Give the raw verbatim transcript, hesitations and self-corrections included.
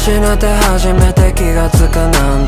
失って初めて気がつくなん